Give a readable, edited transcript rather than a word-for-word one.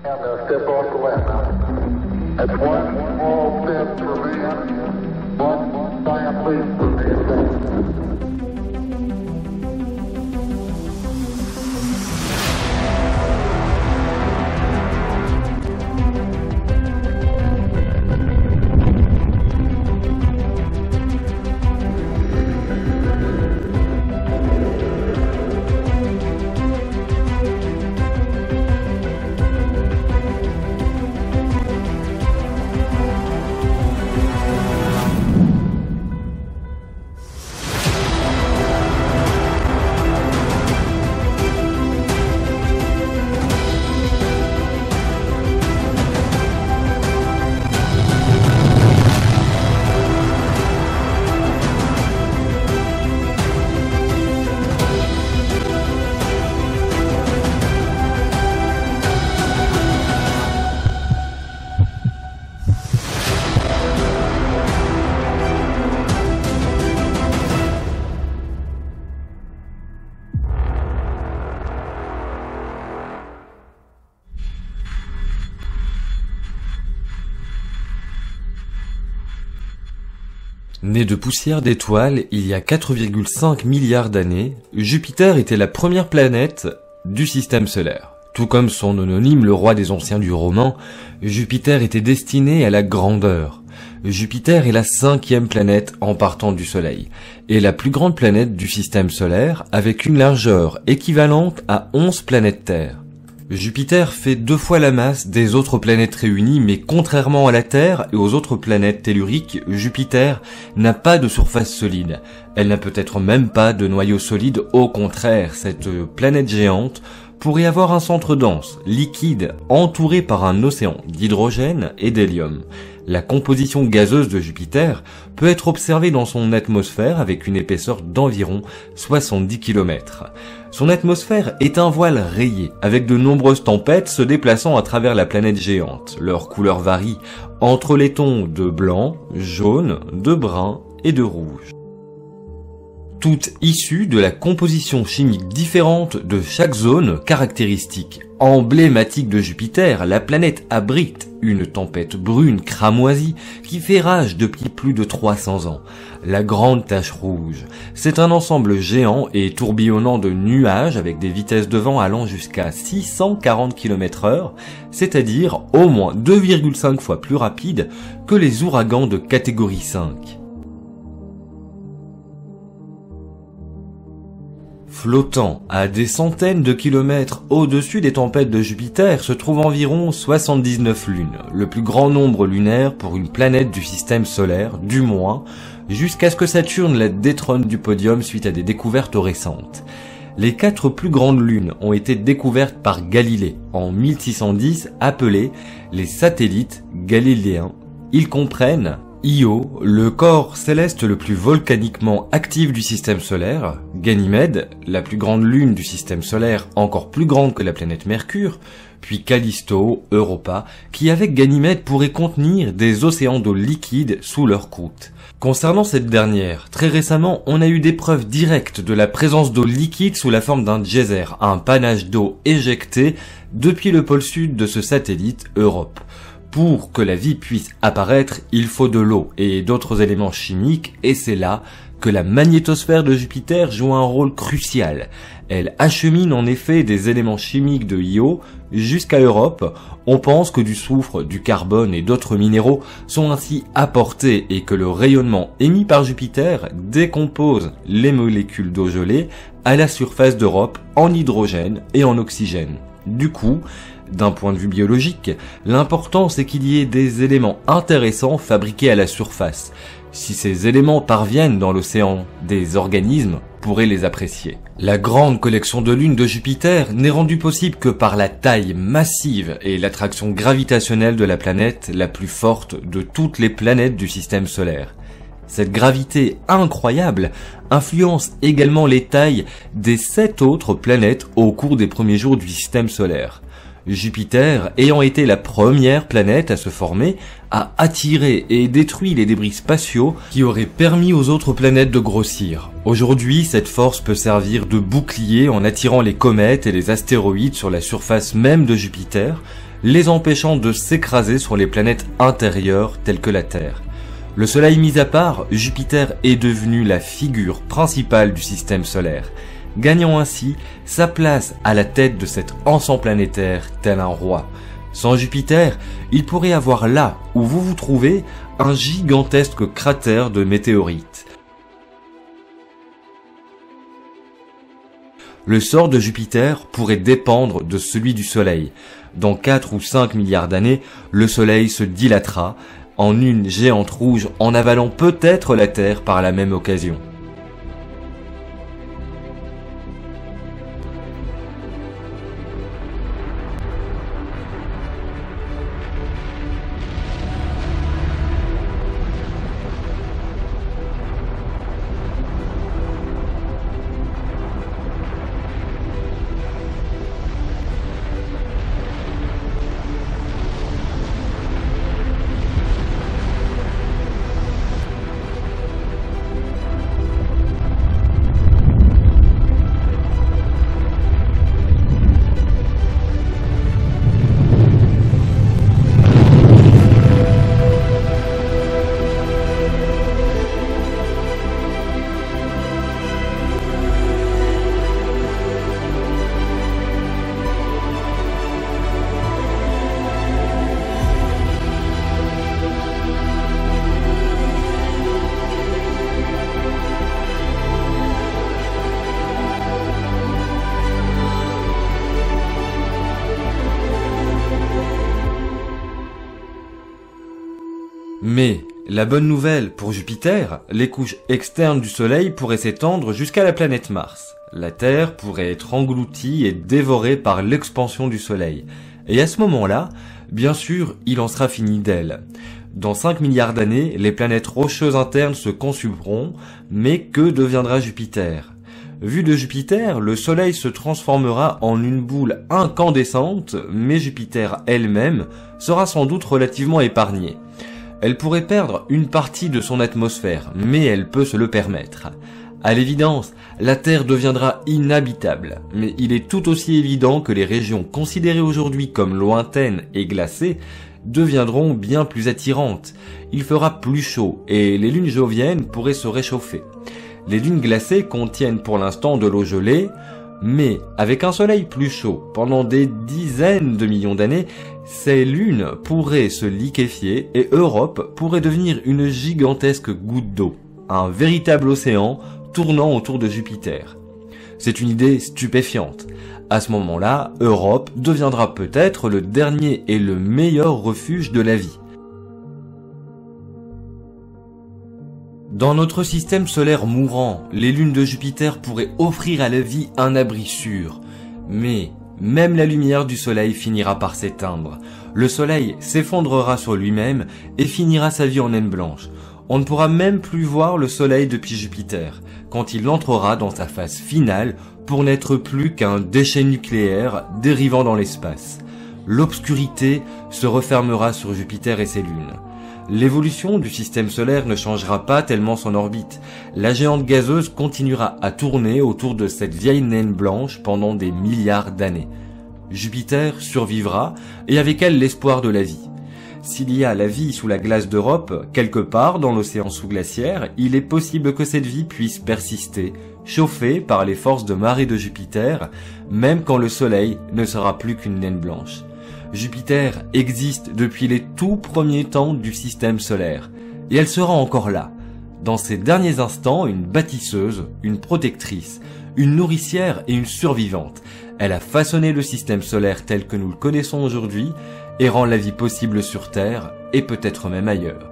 Step off the left now. That's one small step for man, one giant leap for mankind. Né de poussière d'étoiles il y a 4,5 milliards d'années, Jupiter était la première planète du système solaire. Tout comme son homonyme, le roi des anciens du roman, Jupiter était destiné à la grandeur. Jupiter est la 5e planète en partant du Soleil, et la plus grande planète du système solaire avec une largeur équivalente à 11 planètes Terre. Jupiter fait 2 fois la masse des autres planètes réunies, mais contrairement à la Terre et aux autres planètes telluriques, Jupiter n'a pas de surface solide. Elle n'a peut-être même pas de noyau solide, au contraire, cette planète géante pourrait avoir un centre dense, liquide, entouré par un océan d'hydrogène et d'hélium. La composition gazeuse de Jupiter peut être observée dans son atmosphère avec une épaisseur d'environ 70 km. Son atmosphère est un voile rayé, avec de nombreuses tempêtes se déplaçant à travers la planète géante. Leur couleur varie entre les tons de blanc, jaune, de brun et de rouge. Toutes issues de la composition chimique différente de chaque zone caractéristique. Emblématique de Jupiter, la planète abrite une tempête brune cramoisie qui fait rage depuis plus de 300 ans. La grande tache rouge, c'est un ensemble géant et tourbillonnant de nuages avec des vitesses de vent allant jusqu'à 640 km/h, c'est-à-dire au moins 2,5 fois plus rapide que les ouragans de catégorie 5. Flottant à des centaines de kilomètres au-dessus des tempêtes de Jupiter se trouvent environ 79 lunes, le plus grand nombre lunaire pour une planète du système solaire, du moins, jusqu'à ce que Saturne la détrône du podium suite à des découvertes récentes. Les 4 plus grandes lunes ont été découvertes par Galilée en 1610, appelées les satellites galiléens. Ils comprennent Io, le corps céleste le plus volcaniquement actif du système solaire, Ganymède, la plus grande lune du système solaire, encore plus grande que la planète Mercure, puis Callisto, Europa, qui avec Ganymède pourrait contenir des océans d'eau liquide sous leur croûte. Concernant cette dernière, très récemment, on a eu des preuves directes de la présence d'eau liquide sous la forme d'un geyser, un panache d'eau éjecté depuis le pôle sud de ce satellite, Europe. Pour que la vie puisse apparaître, il faut de l'eau et d'autres éléments chimiques, et c'est là que la magnétosphère de Jupiter joue un rôle crucial. Elle achemine en effet des éléments chimiques de Io jusqu'à Europe. On pense que du soufre, du carbone et d'autres minéraux sont ainsi apportés et que le rayonnement émis par Jupiter décompose les molécules d'eau gelée à la surface d'Europe en hydrogène et en oxygène. Du coup, d'un point de vue biologique, l'important c'est qu'il y ait des éléments intéressants fabriqués à la surface. Si ces éléments parviennent dans l'océan, des organismes pourraient les apprécier. La grande collection de lunes de Jupiter n'est rendue possible que par la taille massive et l'attraction gravitationnelle de la planète la plus forte de toutes les planètes du système solaire. Cette gravité incroyable influence également les tailles des 7 autres planètes au cours des premiers jours du système solaire. Jupiter, ayant été la première planète à se former, a attiré et détruit les débris spatiaux qui auraient permis aux autres planètes de grossir. Aujourd'hui, cette force peut servir de bouclier en attirant les comètes et les astéroïdes sur la surface même de Jupiter. les empêchant de s'écraser sur les planètes intérieures telles que la Terre. Le Soleil mis à part, Jupiter est devenu la figure principale du système solaire, gagnant ainsi sa place à la tête de cet ensemble planétaire tel un roi. Sans Jupiter, il pourrait avoir là où vous vous trouvez un gigantesque cratère de météorites. Le sort de Jupiter pourrait dépendre de celui du Soleil. Dans 4 ou 5 milliards d'années, le Soleil se dilatera en une géante rouge en avalant peut-être la Terre par la même occasion. Mais la bonne nouvelle pour Jupiter, les couches externes du Soleil pourraient s'étendre jusqu'à la planète Mars. La Terre pourrait être engloutie et dévorée par l'expansion du Soleil. Et à ce moment-là, bien sûr, il en sera fini d'elle. Dans 5 milliards d'années, les planètes rocheuses internes se consumeront, mais que deviendra Jupiter ? Vu de Jupiter, le Soleil se transformera en une boule incandescente, mais Jupiter elle-même sera sans doute relativement épargnée. Elle pourrait perdre une partie de son atmosphère, mais elle peut se le permettre. À l'évidence, la Terre deviendra inhabitable, mais il est tout aussi évident que les régions considérées aujourd'hui comme lointaines et glacées deviendront bien plus attirantes. Il fera plus chaud et les lunes joviennes pourraient se réchauffer. Les lunes glacées contiennent pour l'instant de l'eau gelée, mais avec un soleil plus chaud pendant des dizaines de millions d'années, ces lunes pourraient se liquéfier et Europe pourrait devenir une gigantesque goutte d'eau, un véritable océan tournant autour de Jupiter. C'est une idée stupéfiante. À ce moment-là, Europe deviendra peut-être le dernier et le meilleur refuge de la vie. Dans notre système solaire mourant, les lunes de Jupiter pourraient offrir à la vie un abri sûr. Mais même la lumière du Soleil finira par s'éteindre. Le Soleil s'effondrera sur lui-même et finira sa vie en naine blanche. On ne pourra même plus voir le Soleil depuis Jupiter, quand il entrera dans sa phase finale pour n'être plus qu'un déchet nucléaire dérivant dans l'espace. L'obscurité se refermera sur Jupiter et ses lunes. L'évolution du système solaire ne changera pas tellement son orbite. La géante gazeuse continuera à tourner autour de cette vieille naine blanche pendant des milliards d'années. Jupiter survivra et avec elle l'espoir de la vie. S'il y a la vie sous la glace d'Europe, quelque part dans l'océan sous-glaciaire, il est possible que cette vie puisse persister, chauffée par les forces de marée de Jupiter, même quand le Soleil ne sera plus qu'une naine blanche. Jupiter existe depuis les tout premiers temps du système solaire, et elle sera encore là. Dans ses derniers instants, une bâtisseuse, une protectrice, une nourricière et une survivante. Elle a façonné le système solaire tel que nous le connaissons aujourd'hui et rend la vie possible sur Terre et peut-être même ailleurs.